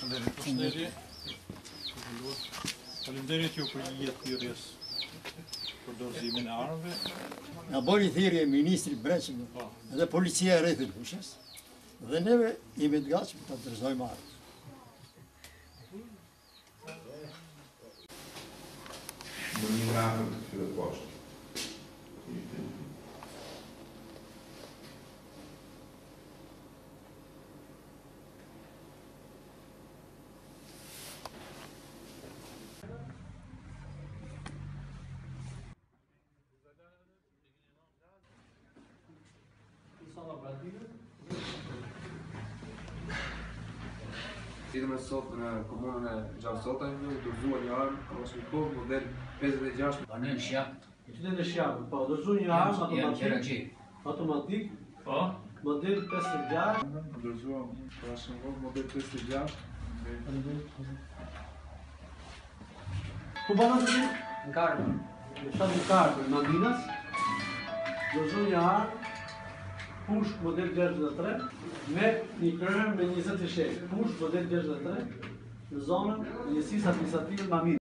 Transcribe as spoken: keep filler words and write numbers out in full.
Faleminderit për shtetje. Faleminderit ju për jetë thirrjes për dorëzimin e armëve. Na bori thirrje ministri Breçi dhe policia e rreth fushës. Dhe neve jemi të gatshëm ta dorëzojmë armën. Në një nga të fillet poshtë. Lidhëm sot në komunën e Gjansota, një dorëzuar një armë Kalashnikov model pesëdhjetë e gjashtë. Banë shjap. Qytetin e Shqipërisë, po dorëzuar një armë automatik, automatik, po, model pesëdhjetë e gjashtë. Dorëzuar Kalashnikov model pesëdhjetë e gjashtë. Ku banë ti? në kartë. Në shtatë në kartë, në Mandinas. Dorëzuar një armë push model gjashtëdhjetë e tre me një kryer me njëzet fishek. Push model gjashtëdhjetë e tre në zonën e njësisë administrative Mamin.